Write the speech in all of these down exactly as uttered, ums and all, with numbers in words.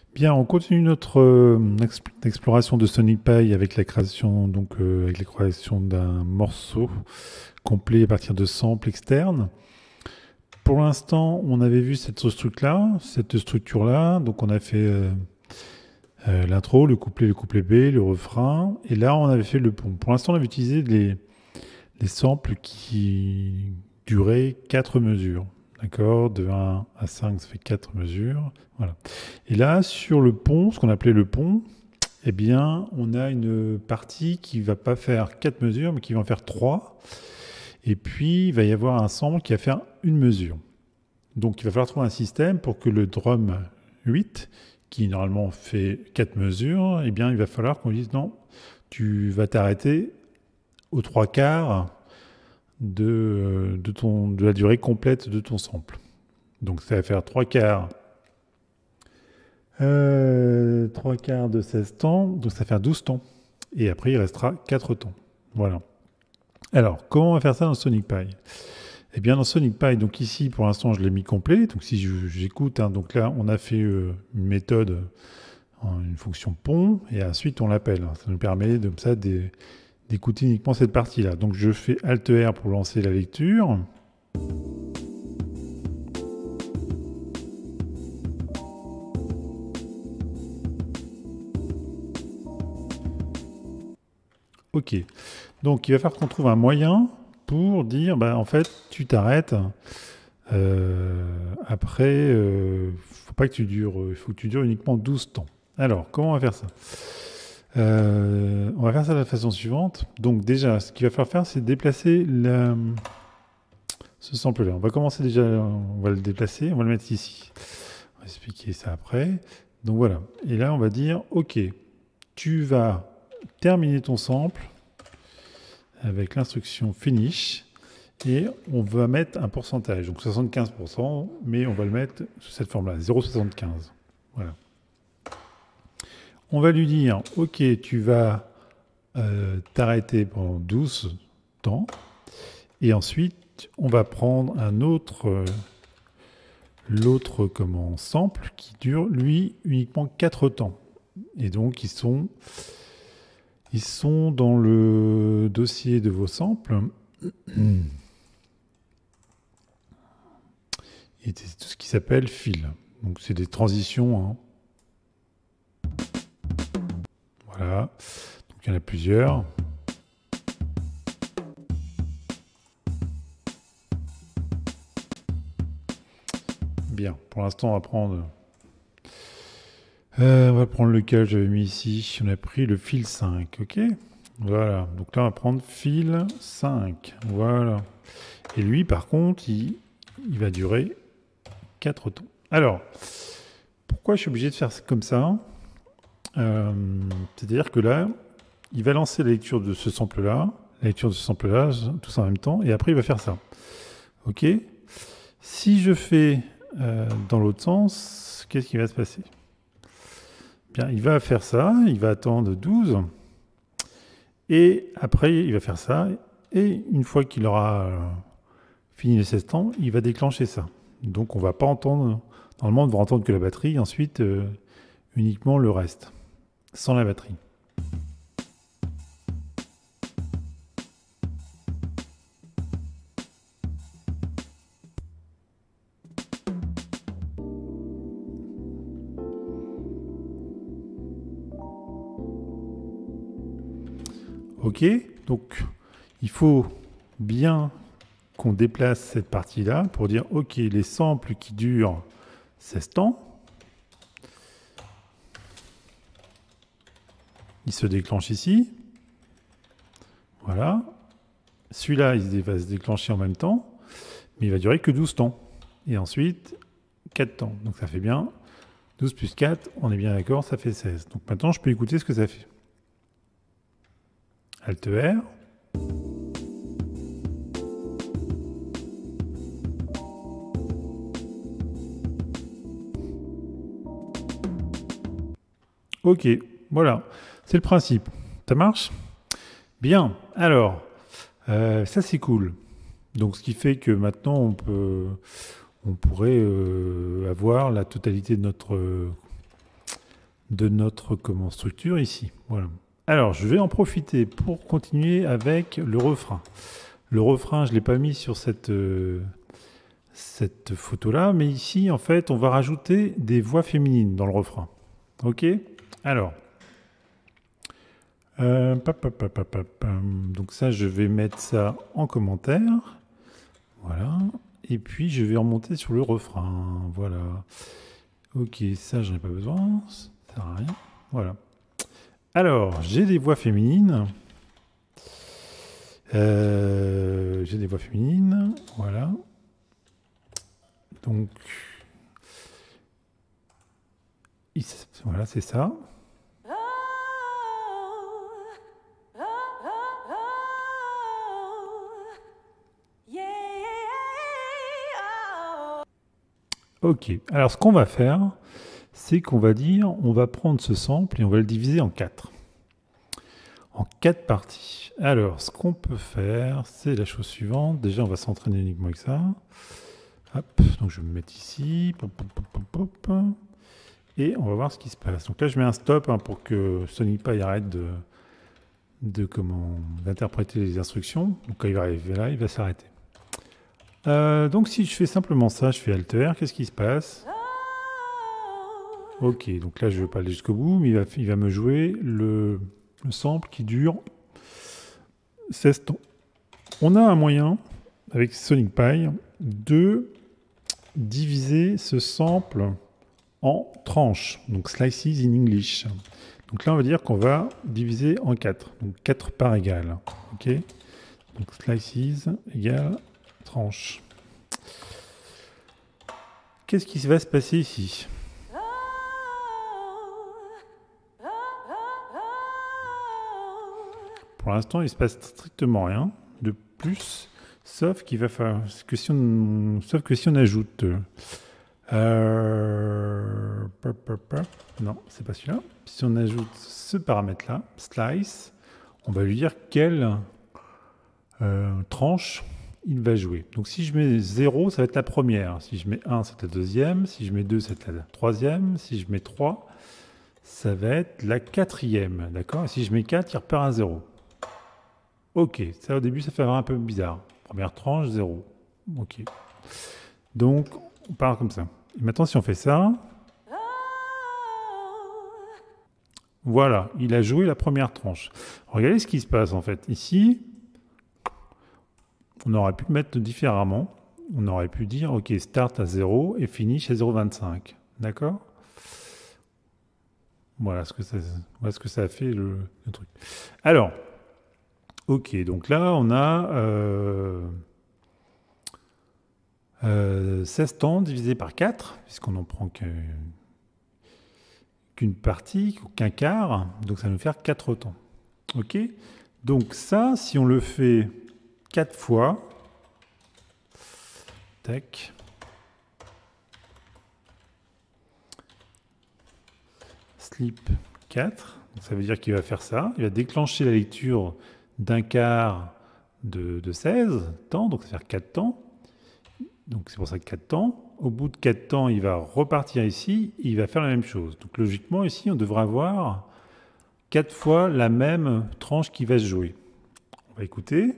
Bien, on continue notre euh, exp- exploration de SonicPy avec la création, donc, euh, avec la création d'un morceau complet à partir de samples externes. Pour l'instant, on avait vu cette structure-là, cette structure-là. Donc, on a fait euh, euh, l'intro, le couplet, le couplet B, le refrain. Et là, on avait fait le pont. Pour l'instant, on avait utilisé les, les samples qui duraient quatre mesures. D'accord? De un à cinq, ça fait quatre mesures. Voilà. Et là, sur le pont, ce qu'on appelait le pont, eh bien, on a une partie qui va pas faire quatre mesures, mais qui va en faire trois. Et puis, il va y avoir un sample qui va faire une mesure. Donc, il va falloir trouver un système pour que le drum huit, qui normalement fait quatre mesures, eh bien, il va falloir qu'on dise non, tu vas t'arrêter aux trois quarts de, de, ton, de la durée complète de ton sample. Donc, ça va faire trois quarts. Euh, trois quarts de seize temps, donc ça va faire douze temps. Et après, il restera quatre temps. Voilà. Alors, comment on va faire ça dans SonicPy? Eh bien, dans SonicPy, donc ici, pour l'instant, je l'ai mis complet. Donc, si j'écoute, hein, donc là, on a fait euh, une méthode, une fonction pont, et ensuite, on l'appelle. Ça nous permet de ça d'écouter uniquement cette partie-là. Donc, je fais Alt R pour lancer la lecture. Ok. Donc, il va falloir qu'on trouve un moyen pour dire, bah, en fait, tu t'arrêtes. Euh, après, euh, faut pas que tu dures, il faut que tu dures uniquement douze temps. Alors, comment on va faire ça? Euh, On va faire ça de la façon suivante. Donc, déjà, ce qu'il va falloir faire, c'est déplacer la, ce sample-là. On va commencer déjà, on va le déplacer, on va le mettre ici. On va expliquer ça après. Donc voilà. Et là, on va dire, OK, tu vas terminer ton sample avec l'instruction finish. Et on va mettre un pourcentage, donc soixante-quinze pour cent, mais on va le mettre sous cette forme-là, zéro virgule soixante-quinze. Voilà. On va lui dire, ok, tu vas euh, t'arrêter pendant douze temps, et ensuite, on va prendre un autre, euh, l'autre comment, sample qui dure, lui, uniquement quatre temps. Et donc, ils sont, ils sont dans le dossier de vos samples. Et c'est tout ce qui s'appelle fil. Donc c'est des transitions. Hein. Voilà. Donc il y en a plusieurs. Bien. Pour l'instant, on va prendre. Euh, on va prendre lequel j'avais mis ici. On a pris le fil cinq. Ok. Voilà. Donc là, on va prendre fil cinq. Voilà. Et lui, par contre, il, il va durer quatre temps. Alors, pourquoi je suis obligé de faire comme ça? euh, C'est-à-dire que là, il va lancer la lecture de ce sample-là, la lecture de ce sample-là, tout ça en même temps, et après il va faire ça. Ok. Si je fais euh, dans l'autre sens, qu'est-ce qui va se passer? Bien, il va faire ça, il va attendre douze, et après il va faire ça, et une fois qu'il aura euh, fini les seize temps, il va déclencher ça. Donc on ne va pas entendre, normalement on ne va entendre que la batterie, ensuite euh, uniquement le reste, sans la batterie. Ok, donc il faut bien qu'on déplace cette partie-là pour dire ok, les samples qui durent seize temps, ils se déclenchent ici. Voilà. Celui-là, il va se déclencher en même temps, mais il va durer que douze temps. Et ensuite, quatre temps. Donc ça fait bien douze plus quatre, on est bien d'accord, ça fait seize. Donc maintenant, je peux écouter ce que ça fait. Alt R. Ok, voilà, c'est le principe. Ça marche? Bien, alors, euh, ça c'est cool. Donc ce qui fait que maintenant on peut, on pourrait euh, avoir la totalité de notre, de notre comment, structure ici. Voilà. Alors, je vais en profiter pour continuer avec le refrain. Le refrain, je ne l'ai pas mis sur cette, euh, cette photo-là, mais ici, en fait, on va rajouter des voix féminines dans le refrain. Ok? Alors, euh, pap, pap, pap, pap, pap, donc ça, je vais mettre ça en commentaire. Voilà. Et puis, je vais remonter sur le refrain. Voilà. Ok, ça, j'en ai pas besoin. Ça sert à rien. Voilà. Alors, j'ai des voix féminines. Euh, j'ai des voix féminines. Voilà. Donc, voilà, c'est ça. Ok, alors ce qu'on va faire, c'est qu'on va dire, on va prendre ce sample et on va le diviser en quatre. En quatre parties. Alors, ce qu'on peut faire, c'est la chose suivante. Déjà, on va s'entraîner uniquement avec ça. Hop, donc je vais me mettre ici. Pop, pop, pop, pop, pop. Et on va voir ce qui se passe. Donc là, je mets un stop hein, pour que SonicPy arrête de, de comment d'interpréter les instructions. Donc quand il va arriver là, il va s'arrêter. Euh, donc si je fais simplement ça, je fais Alter, qu'est-ce qui se passe? Ok, donc là je ne vais pas aller jusqu'au bout, mais il va, il va me jouer le, le sample qui dure seize temps. On a un moyen, avec SonicPy, de diviser ce sample en tranches, donc slices in English. Donc là on va dire qu'on va diviser en quatre, donc quatre parts égales. Ok, donc slices égale tranche. Qu'est-ce qui va se passer ici? Pour l'instant, il ne se passe strictement rien de plus, sauf qu'il va falloir que si on, sauf que si on ajoute, euh, non, c'est pas celui-là. Si on ajoute ce paramètre-là, slice, on va lui dire quelle euh, tranche il va jouer. Donc si je mets zéro, ça va être la première. Si je mets un, c'est la deuxième. Si je mets deux, c'est la troisième. Si je mets trois, ça va être la quatrième. D'accord? Et si je mets quatre, il repart à zéro. Ok, ça au début, ça fait un peu bizarre. Première tranche, zéro. Ok. Donc, on part comme ça. Et maintenant, si on fait ça... Voilà, il a joué la première tranche. Regardez ce qui se passe en fait. Ici... On aurait pu le mettre différemment. On aurait pu dire, ok, start à zéro et finish à zéro virgule vingt-cinq. D'accord? Voilà ce que ça, voilà ce que ça a fait le, le truc. Alors, ok, donc là, on a euh, euh, seize temps divisé par quatre, puisqu'on n'en prend qu'une partie, qu'un quart. Donc, ça va nous faire quatre temps. Ok? Donc ça, si on le fait quatre fois, tac, sleep quatre, donc ça veut dire qu'il va faire ça, il va déclencher la lecture d'un quart de, de seize temps, donc ça va faire quatre temps, donc c'est pour ça que quatre temps. Au bout de quatre temps, il va repartir ici, il va faire la même chose. Donc logiquement ici, on devrait avoir quatre fois la même tranche qui va se jouer. On va écouter.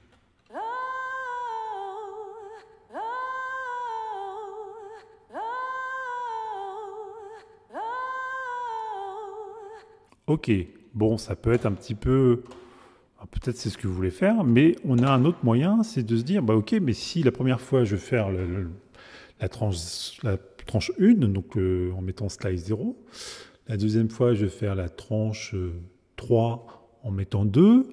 Ok, bon, ça peut être un petit peu... Peut-être c'est ce que vous voulez faire, mais on a un autre moyen, c'est de se dire, bah ok, mais si la première fois je vais faire le, le, la, tranche, la tranche un, donc euh, en mettant slice zéro, la deuxième fois je vais faire la tranche euh, trois en mettant deux,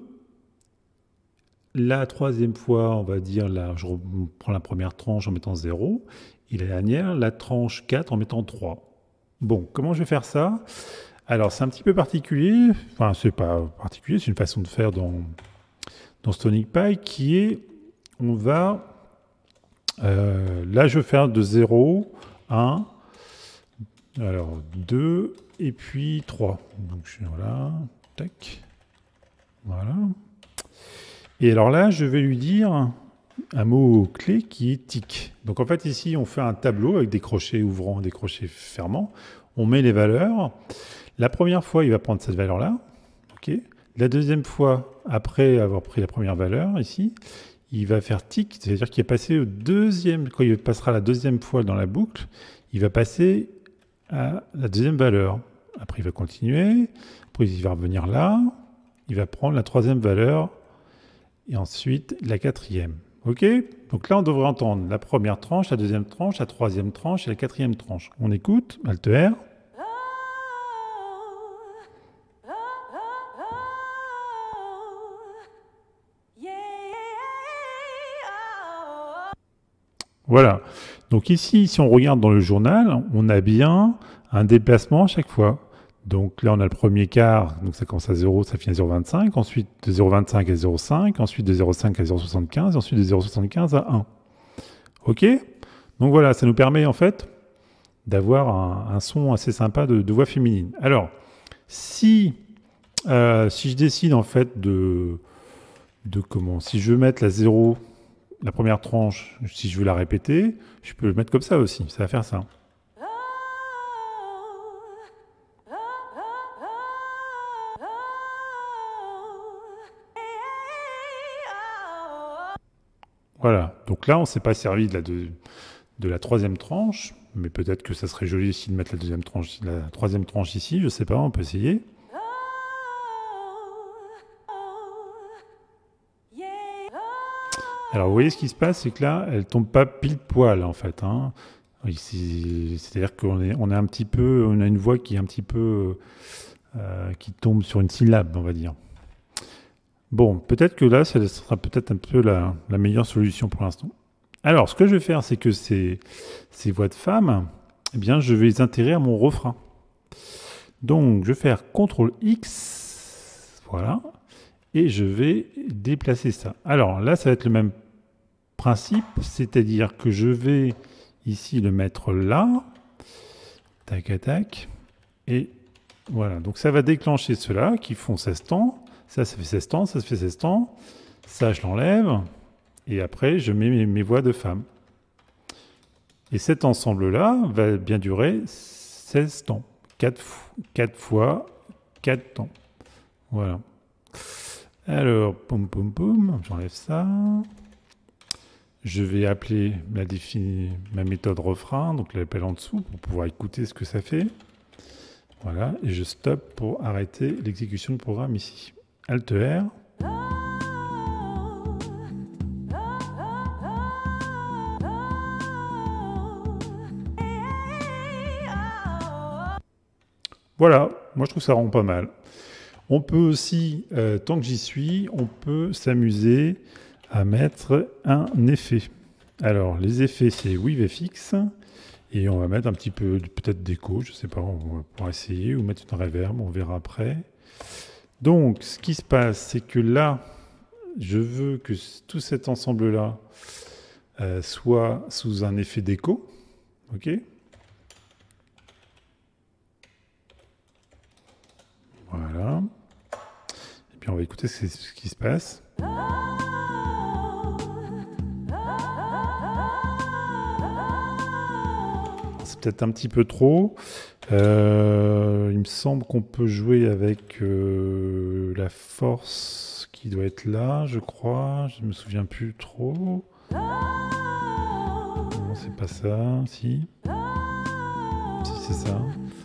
la troisième fois, on va dire, là, je prends la première tranche en mettant zéro, et la dernière, la tranche quatre en mettant trois. Bon, comment je vais faire ça ? Alors, c'est un petit peu particulier, enfin, c'est pas particulier, c'est une façon de faire dans, dans SonicPy qui est, on va, euh, là, je vais faire de zéro, un, alors deux, et puis trois. Donc, je suis voilà, tac, voilà. Et alors là, je vais lui dire, un mot-clé qui est tick. Donc en fait ici on fait un tableau avec des crochets ouvrants, des crochets fermants. On met les valeurs. La première fois il va prendre cette valeur-là. Okay. La deuxième fois, après avoir pris la première valeur ici, il va faire tick, c'est-à-dire qu'il est passé au deuxième, quand il passera la deuxième fois dans la boucle, il va passer à la deuxième valeur. Après il va continuer, après il va revenir là, il va prendre la troisième valeur et ensuite la quatrième. Ok? Donc là, on devrait entendre la première tranche, la deuxième tranche, la troisième tranche et la quatrième tranche. On écoute, Alt R. Voilà. Donc ici, si on regarde dans le journal, on a bien un déplacement à chaque fois. Donc là, on a le premier quart, donc ça commence à zéro, ça finit à zéro virgule vingt-cinq, ensuite de zéro virgule vingt-cinq à zéro virgule cinq, ensuite de zéro virgule cinq à zéro virgule soixante-quinze, et ensuite de zéro virgule soixante-quinze à un. Ok? Donc voilà, ça nous permet en fait d'avoir un, un son assez sympa de, de voix féminine. Alors, si, euh, si je décide en fait de, de comment, si je veux mettre la zéro, la première tranche, si je veux la répéter, je peux le mettre comme ça aussi, ça va faire ça. Voilà, donc là on ne s'est pas servi de la, de, de la troisième tranche, mais peut-être que ça serait joli aussi de mettre la deuxième tranche, la troisième tranche ici, je ne sais pas, on peut essayer. Alors vous voyez ce qui se passe, c'est que là, elle tombe pas pile poil en fait. Hein. C'est-à-dire qu'on est, on est un petit peu, on a une voix qui est un petit peu, euh, qui tombe sur une syllabe, on va dire. Bon, peut-être que là, ça sera peut-être un peu la, la meilleure solution pour l'instant. Alors, ce que je vais faire, c'est que ces, ces voix de femmes, eh bien, je vais les intégrer à mon refrain. Donc, je vais faire contrôle X, voilà, et je vais déplacer ça. Alors, là, ça va être le même principe, c'est-à-dire que je vais ici le mettre là, tac, tac, et voilà. Donc, ça va déclencher ceux-là qui font seize temps. Ça, ça fait seize temps, ça, ça fait seize temps. Ça, je l'enlève. Et après, je mets mes, mes voix de femmes. Et cet ensemble-là va bien durer seize temps. quatre, quatre fois quatre temps. Voilà. Alors, poum, poum, poum, j'enlève ça. Je vais appeler ma, défini, ma méthode refrain, donc je l'appelle en dessous pour pouvoir écouter ce que ça fait. Voilà, et je stoppe pour arrêter l'exécution du programme ici. Alt R. Voilà, moi je trouve ça rend pas mal. On peut aussi, euh, tant que j'y suis, on peut s'amuser à mettre un effet. Alors, les effets, c'est WaveFX. Et on va mettre un petit peu, peut-être d'écho, je sais pas, on va pouvoir essayer, ou mettre une reverb, on verra après. Donc, ce qui se passe, c'est que là, je veux que tout cet ensemble-là euh, soit sous un effet d'écho. OK ? Voilà. Et puis, on va écouter ce, ce qui se passe. C'est peut-être un petit peu trop. Euh, il me semble qu'on peut jouer avec euh, la force qui doit être là, je crois. Je ne me souviens plus trop. Non, c'est pas ça. Si. Si, c'est ça.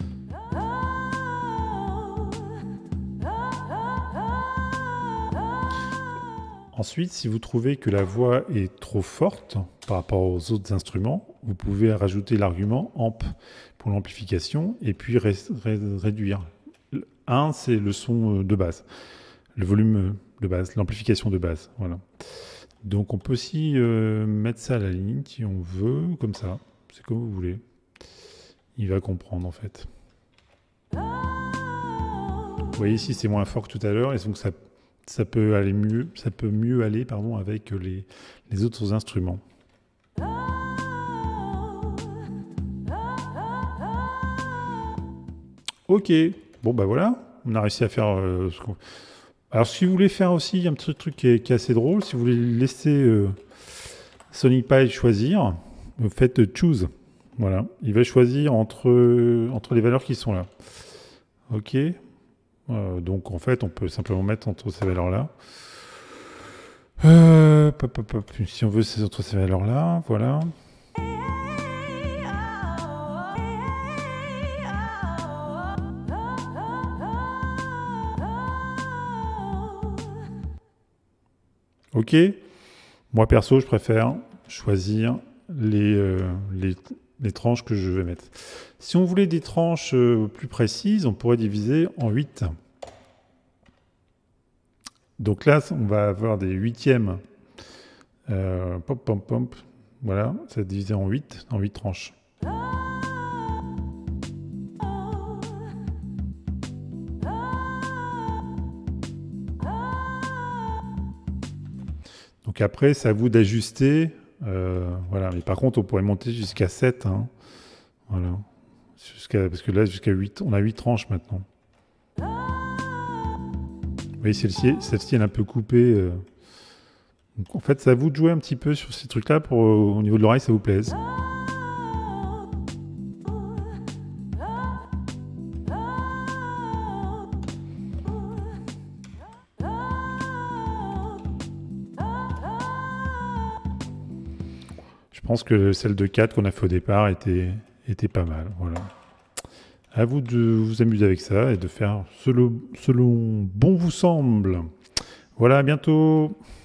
Ensuite, si vous trouvez que la voix est trop forte par rapport aux autres instruments, vous pouvez rajouter l'argument amp pour l'amplification et puis ré ré réduire. un, c'est le son de base, le volume de base, l'amplification de base. Voilà. Donc on peut aussi euh, mettre ça à la limite si on veut, comme ça. C'est comme vous voulez. Il va comprendre en fait. Vous voyez ici, c'est moins fort que tout à l'heure et donc ça Ça peut aller mieux, ça peut mieux aller pardon, avec les, les autres instruments. Ok, bon bah voilà, on a réussi à faire euh, ce qu'on... Alors, si vous voulez faire aussi un petit truc qui est, qui est assez drôle, si vous voulez laisser euh, SoniPy choisir, vous faites euh, choose. Voilà, il va choisir entre, entre les valeurs qui sont là. Ok. Euh, donc en fait, on peut simplement mettre entre ces valeurs-là. Euh, pop, pop, pop. Si on veut, c'est entre ces valeurs-là. Voilà. Ok. Moi perso, je préfère choisir les, euh, les, les tranches que je vais mettre. Si on voulait des tranches euh, plus précises, on pourrait diviser en huit. Donc là, on va avoir des huitièmes. Euh, pop, pop, pop. Voilà, ça va être divisé en huit, en huit tranches. Donc après, c'est à vous d'ajuster. Euh, voilà, mais par contre, on pourrait monter jusqu'à sept. Hein. Voilà. Jusqu'à, parce que là, jusqu'à huit, on a huit tranches maintenant. Vous voyez, celle-ci, celle-ci elle est un peu coupée. Euh. Donc, en fait, c'est à vous de jouer un petit peu sur ces trucs-là pour euh, au niveau de l'oreille, ça vous plaise. Je pense que celle de quatre qu'on a fait au départ était, était pas mal. Voilà. À vous de vous amuser avec ça et de faire selon, selon bon vous semble. Voilà, à bientôt.